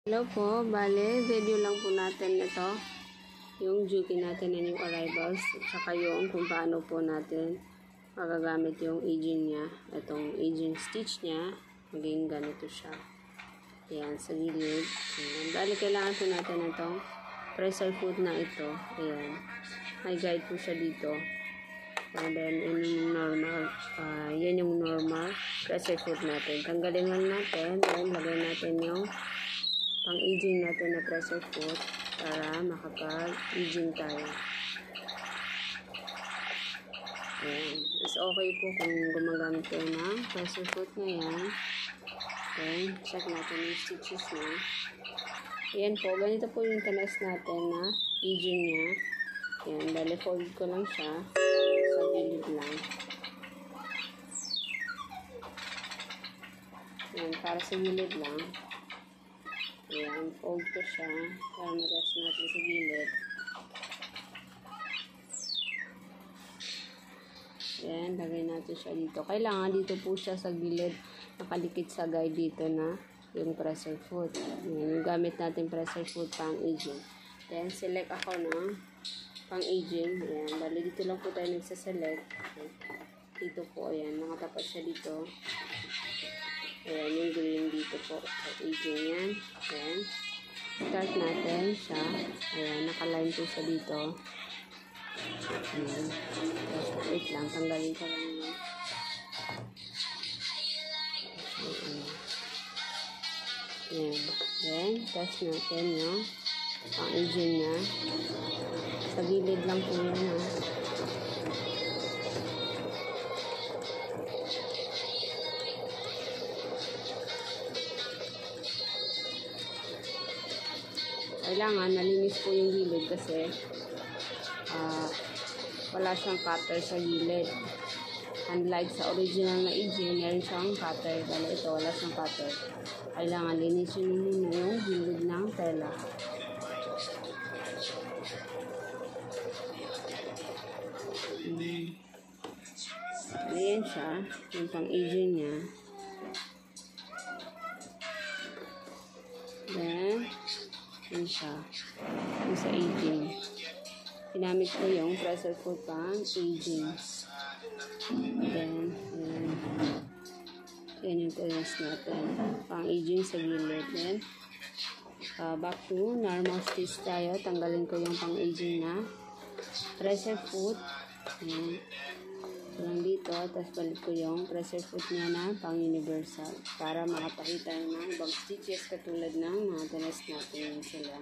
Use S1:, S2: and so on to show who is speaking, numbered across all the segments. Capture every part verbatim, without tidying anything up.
S1: Hello po, bale, video lang po natin ito. Yung duty natin na yung arrivals, at saka yung kung paano po natin magagamit yung aging niya. Itong aging stitch niya, maging ganito siya. Ayan, sa gilid. Ayan. Bale, kailangan po natin itong pressure foot na ito. Ayan. May guide po siya dito. And then, yun yung normal. Uh, yan yung normal pressure foot natin. Tanggalin lang natin. Then, lagay natin yung pang-aging natin na pressure foot para makapag-aging tayo. Ayan. Mas okay po kung gumagamit kayo ng pressure foot na yan. Then, check natin yung stitches na. Ayan po. Ganito po yung talas natin na aging niya. Ayan. Dali fold ko lang siya. Sa gilid lang. Ayan. Para sa gilid lang. Ayan, fold ko siya para mag-rest natin sa gilid. Ayan, lagay natin siya dito. Kailangan dito po siya sa gilid, nakalikit sa guide dito na yung pressure foot. Ayan, yung gamit natin pressure foot pang aging. Then, select ako ng pang aging. Ayan, dali dito lang po tayo nagsaselect. Dito po, ayan, nakatapat siya dito. Ayan, yung green dito po. Aging yan. Ayan. Start natin siya. Ayan, nakaline po siya dito. Ayan. Wait lang, tanggalin ko lang yun. Ayan. Then, test natin yung pang-aging niya. Sa gilid lang po yun, ha. Kailangan nalinis po yung gilid kasi uh, wala siyang cutter sa gilid. Unlike sa original na aging, meron siyang cutter. Dahil ito, wala siyang cutter. Kailangan linisin mo yung gilid ng tela. Hmm. Ayan siya. Yung pang-aging niya. Then, yun siya. Yung sa aging. Ginamit ko yung pressure foot pang aging. Then, yun. Yan yung tulas natin. Pang aging sa gilid. Then, uh, back to normal stitch tayo. Tanggalin ko yung pang aging na pressure foot. Yan. So, lang dito. Tapos balik ko yung pressure foot niya na pang universal. Para makapakita ng ibang stitches katulad ng mga tulas natin sila.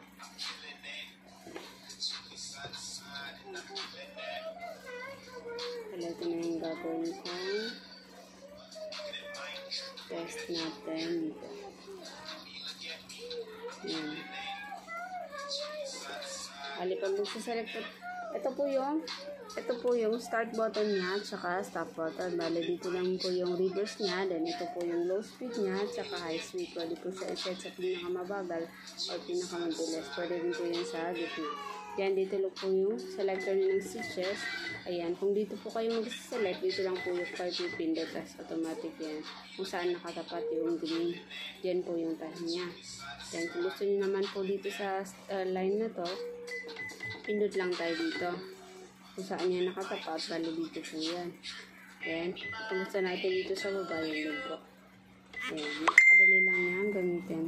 S1: Kaya ito na yung gagawin ko. Test natin dito. Yan. Alipag magsaselect po. Ito po yung ito po yung start button niya at saka stop button. Bale, dito lang po yung reverse niya. Then, ito po yung low speed niya at saka high speed. Pwede po siya i-set sa pinakamabagal o pinakamabilis. Pwede rin po yung sa gitna. Yan, dito lang po yung selector niya ng stitches. Ayan, kung dito po kayo mag-select, dito lang po yung card pindot. Tapos automatic yan. Kung saan nakatapat yung green. Yan po yung tahin niya. Yan, kung gusto niyo naman po dito sa uh, line na to, pindot lang tayo dito. Kung saan niya nakatapat, bali dito po yan. Ayan. Kung gusto natin dito sa baba, yun din po. Ayan. Nakakadali lang yan gamitin.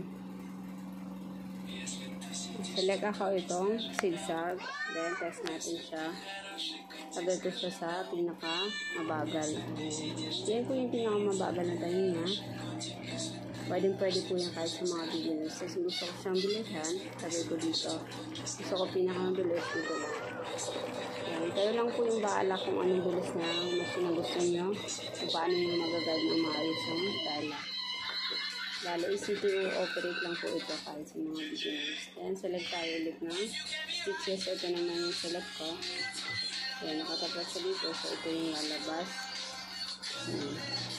S1: Select ako itong zigzag. Then, test natin siya. Tagay ko siya sa pinaka-mabagal. Yan po yung pinaka-mabagal na tayo niya. Pwede pwede po yan kahit sa mga beginners. Kasi gusto ko siyang bilisan, tagay ko dito. Gusto ko pinaka-mabilis dito lang. Ayan, kayo lang po yung baala kung anong bilis na mas na gusto nyo kung paano nyo mag-guide ng maayos yung tela. Lalo easy to operate lang po ito kahit sa mga beginners. Ayan, select tayo ulit ng stitches. Ito naman yung select ko. Ayan, nakatapat siya dito. So, ito yung lalabas. Ayan.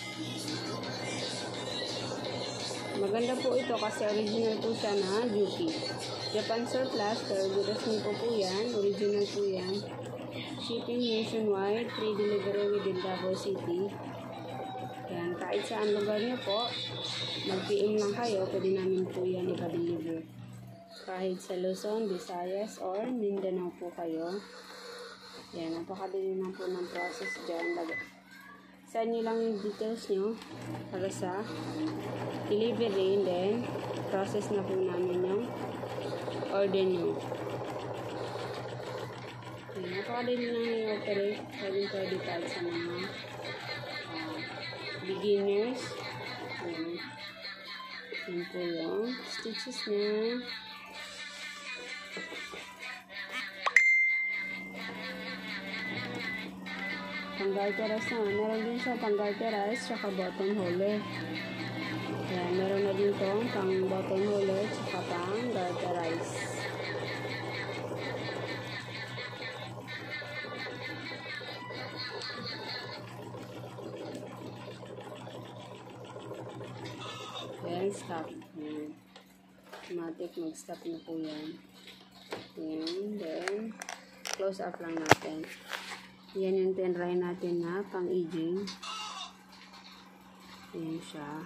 S1: Maganda po ito kasi original po siya na duty. Japan surplus, pero duras nito po yan. Original po yan. Shipping nationwide, free delivery within Davao City. Ayan, kahit saan lugar niyo po, mag-P M lang kayo, pwede namin po yan ipa-deliver. Kahit sa Luzon, Visayas, or Mindanao po kayo. Yan, napakadali lang po ng process dyan. Send nyo lang yung details nyo para sa delivery, then process na po namin yung order nyo. Yan, napakadali lang yung operate. Pwede pwede tayo sa mga uh, beginners. Yan. Yan po yung stitches niya. Pang-garterized na. Meron din siya pang-garterized tsaka button hole. Ayan, meron na din itong pang-button hole tsaka pang-garterized. Ayan, stop. Ayan. Automatic mag-stop na po yan. Ayan, then close up lang natin. Yan yung tinry natin na pang-aging. Yan siya.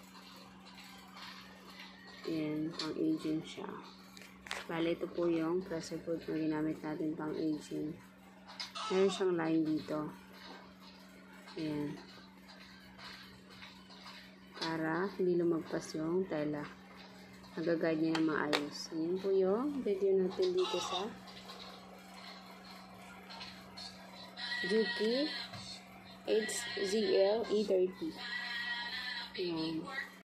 S1: Yan, pang-aging siya. Bale, ito po yung pressure foot na ginamit natin pang-aging. Meron siyang line dito. Yan. Para hindi lumagpas yung tela. Nag-guide niya na maayos. Yan po yung video natin dito sa Juki H Z L E thirty. Ayan.